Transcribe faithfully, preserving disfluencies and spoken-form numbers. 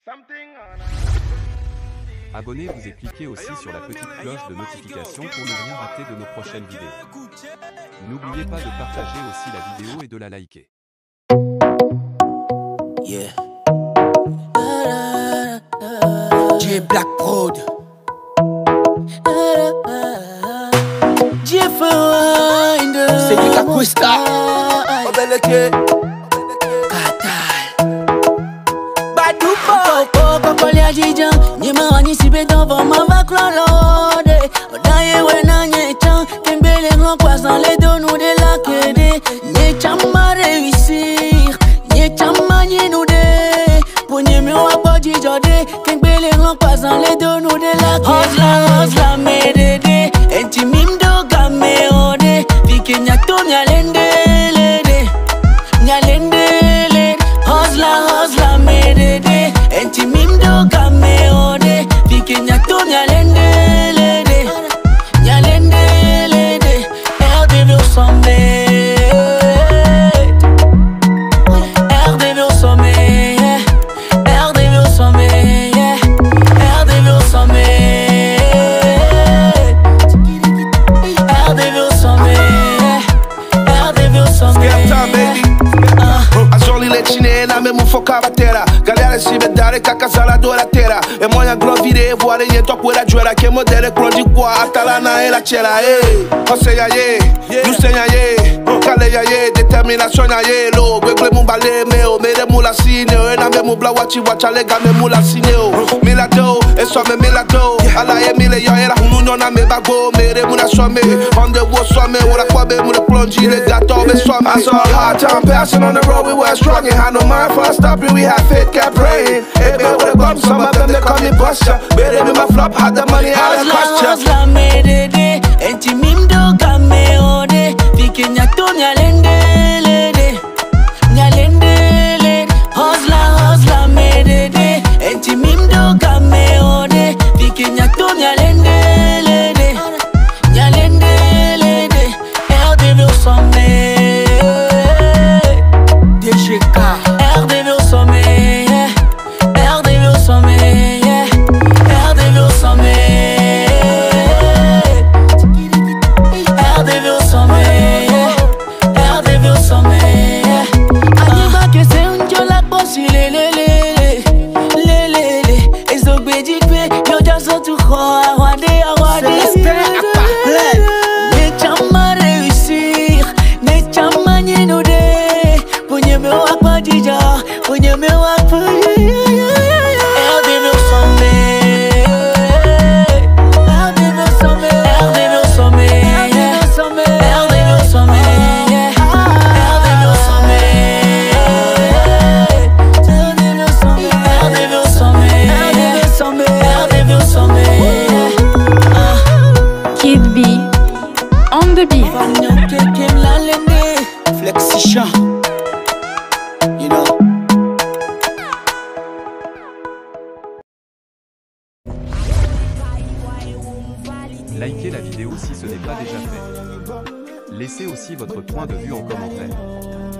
Abonnez-vous et cliquez aussi sur la petite cloche de notification pour ne rien rater de nos prochaines vidéos. N'oubliez pas de partager aussi la vidéo et de la liker. Yeah. J Black Prod. J Find. C'est du Kakusta. Obeleke. Katal. Badoupo. Kokole ajijan. Nyema wani sibe dovo mama klolode. Odaye wena nyechan. Kembele ngokwa sans les deux nous de la kede. Nyechan ma réussir. Nyechan ma nyinoude. Ponye me waboji jode. Kembele ngokwa sans les deux nous de la kede. Hosla hosla me dede. Enti mimdo game ode. Vike nyato nyalende lede. Nyalende lede. Hosla hosla me dede. Enti mimdo game ode. Vike nyato nyalende lede. Nyalende lede. R D V au sommet. R D V au sommet. R D V au sommet. R D V au sommet. R D V au sommet. R D V au sommet. Scam time, baby. Azoli letine na mesmo foca batera. Galera se bedare kakazala dora tera. E moya grovire voare yeto kwera jwera ke modele krondi kwa atala na ela chela eh. Ose ya ye, you say ya ye. Kale ya ye, determination ya ye lo. Gwegle mu bale me o mere mu la sine o. Na me mu bla wachi wacha lega me mu la sine o. Milado, e so me milado. Ala e mile yo era hunu na me bago mere mu na so me. On the wo so me ora kwa be mu le plonji le gato be so me. I saw a hard time passing on the road, we were struggling. Had no mind for stopping, we had faith, kept praying. Hey, baby, with a bump, some of them they call me Buster. Better than my flop, had the money, how it cost ya. Hosla me dede. Enti mimdo game ode. Vike nyato nyalende lede. Nyalende lede. Hosla hosla me dede. Enti mimdo game ode. Vike nyato nyalende lede. Nyalende lede. R D V au sommet. D G K. R D V au sommet. R D V au sommet. R D V au sommet. R D V au sommet. R D V au sommet. Adiba que c'est un jola possi le le le le le le. Ezogbe dikwe yo jaso tu kho awade awade. Ne chama réussir, ne chama nyinoude. Ponye me wakwa dija, ponye me wakwa. R D V au sommet. R D V au sommet. R D V au sommet. R D V au sommet. R D V au sommet. R D V au sommet. R D V au sommet. R D V au sommet. Kid B on the beat. Flexition. You know. Likez la vidéo si ce n'est pas déjà fait. Laissez aussi votre point de vue en commentaire.